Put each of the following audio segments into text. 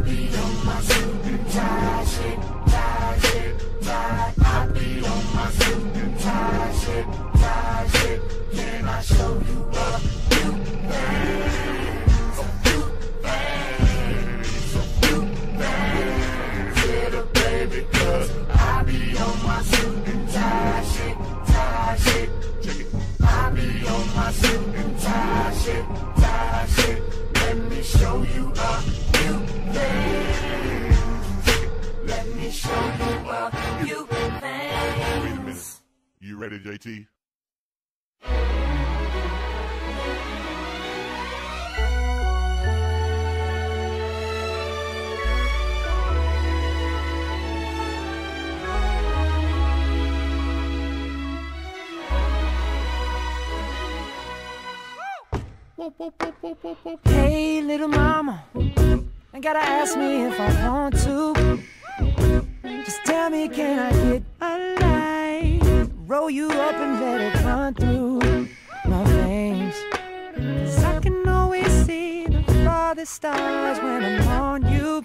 be on my suit and tie shit, tie shit, tie. I be on my suit and tie shit, tie shit. Can I show you a few things? A few things, a few things. Little baby, 'cause I be on my suit and tie shit, tie shit. I be on my suit and tie shit, tie shit. Let me show you a few things. Let me show you a few things. Wait a minute. You ready, JT? Hey, little mama, ain't gotta ask me if I want to. Just tell me, can I get a light? Roll you up and let it run through my veins. 'Cause I can always see the farthest stars when I'm on you.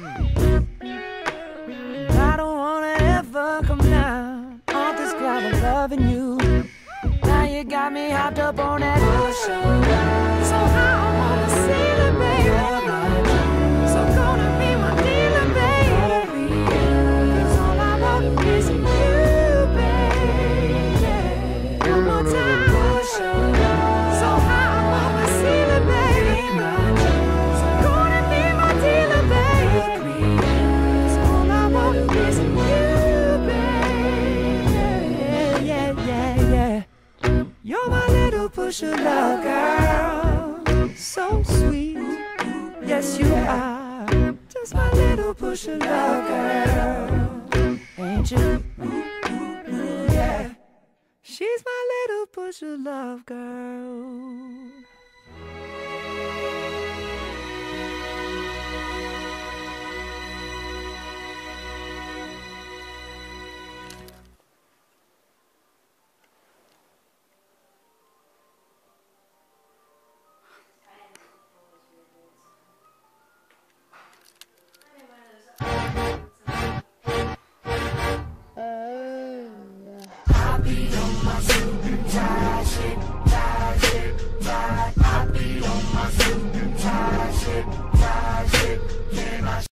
I don't wanna ever come down off this cloud of loving you. Now you got me hopped up on that ocean. So I wanna see the baby. So gonna be my dealer, baby. 'Cause all I want is you, baby. One more time. So I wanna see the baby. So gonna be my dealer, baby. 'Cause all I want is you, baby. Yeah, yeah, yeah. You're my little push of love, girl. So sweet, yes you are. Just my little push of love, girl. Ain't you? Yeah. She's my little push of love, girl. I be on my suit and tie shit, tie shit, tie. I be on my suit and tie shit, tie shit. Can I